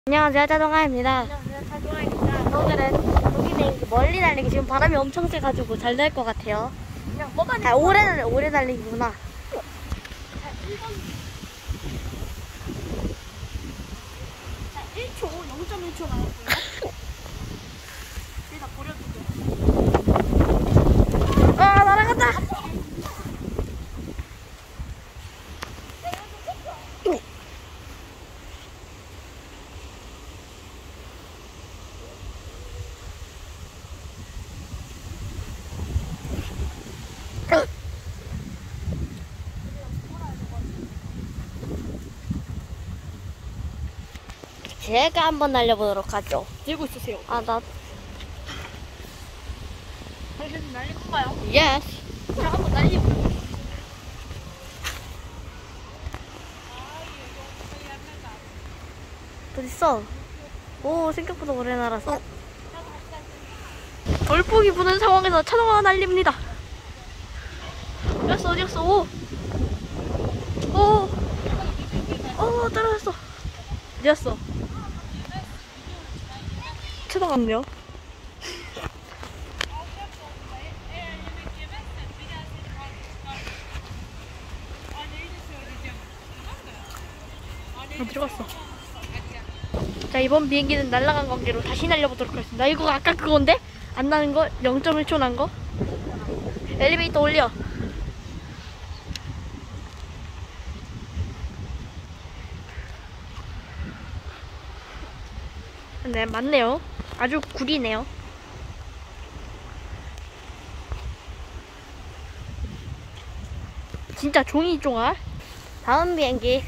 안녕하세요, 자동아입니다. 안녕하세요, 자동아입니다. 오늘은 여기는 멀리 날리기. 지금 바람이 엄청 세가지고 잘 날 것 같아요. 그냥 뭐만 아, 오래 날리기구나. 자, 1번. 자, 1초, 0.1초 나왔고요. 일단 버려두죠. 아, 날아간다! 제가 한번 날려보도록 하죠. 들고 있으세요. 아, 당신은 날릴 건가요? 예스. 자, 한번 날리고요. 어딨어? 오, 생각보다 오래 날았어. 돌풍이 부는 상황에서 자동화가 날립니다. 어디였어? 오, 떨어졌어. 어디였어? 쳐다갔네요. 들어갔어. 자, 이번 비행기는 날아간 관계로 다시 날려보도록 하겠습니다. 이거 아까 그건데? 안 나는 거? 0.1초 난 거? 엘리베이터 올려. 네, 맞네요. 아주 구리네요. 진짜 종이 종알. 다음 비행기.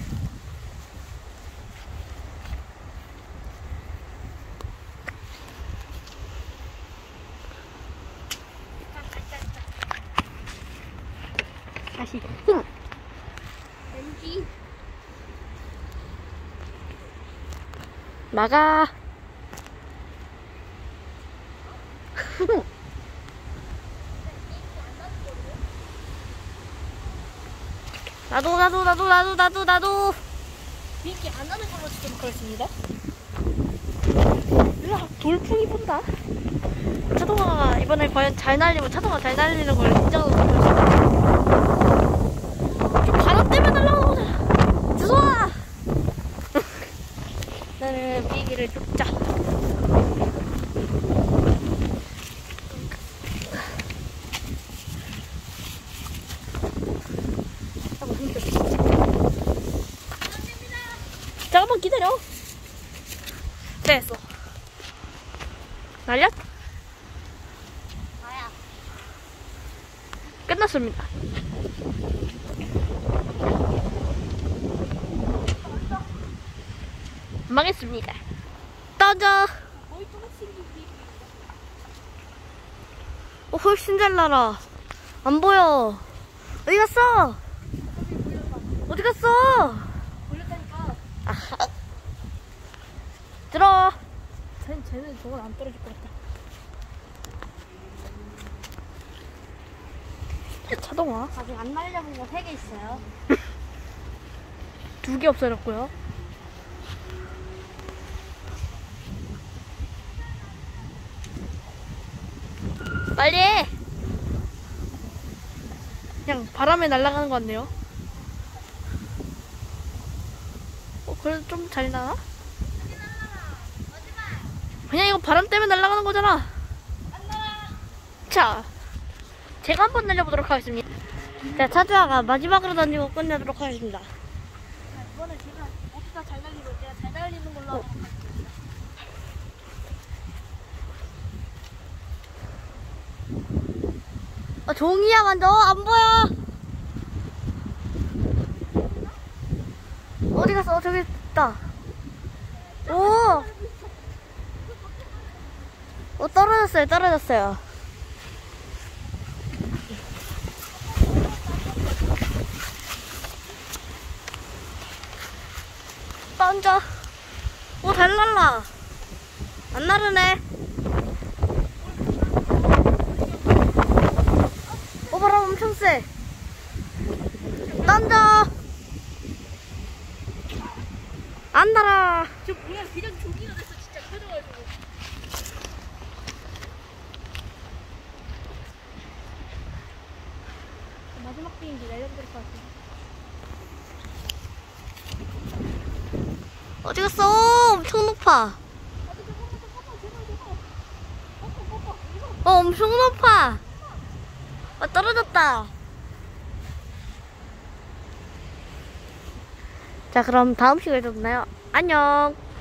다시. 왠지. 막아. 나도. 비행기 안 하는 걸로 지금 그렇습니다. 으악, 돌풍이 분다. 자동화가 이번에 과연 잘 날리면 자동화 잘 날리는 걸 인정하고 있습니다. 좀 바람 때문에 날아가는 거잖아. 주소아. 나는 비행기를 쫓자. 잠깐만 기다려. 됐어. 날렸? 나야. 끝났습니다. 망했습니다. 떠져. 거의 똑같이 생긴 비행기입니다. 훨씬 잘 날아. 안 보여. 어디 갔어? 어디 갔어? 걸렸다니까. 아하. 들어. 쟤는 저건 안 떨어질 것 같다. 자동화 아직 안 날려본 거 3개 있어요. 2개 없어졌고요. 빨리 해. 그냥 바람에 날아가는 것 같네요. 그래도 좀 잘 나나? 그냥 이거 바람 때문에 날아가는 거잖아. 자, 제가 한번 날려보도록 하겠습니다. 자, 차주아가 마지막으로 던지고 끝내도록 하겠습니다. 이번에 제가 어디다 잘 날리고 제가 잘 날리는 걸로 하도록 하겠습니다. 종이야 완전 안 보여. 어디 갔어? 저기 있다. 떨어졌어요. 던져. 잘 날라. 안 나르네. 바람 엄청 세. 던져. 안 날아. 저 뭐야, 그냥 좀 포기가 됐어 진짜 커져가지고. 마지막 비행기 날려버릴 것 같아. 어디 갔어? 엄청 높아. 엄청 높아. 떨어졌다. 자, 그럼 다음 시간에 또 만나요. 안녕.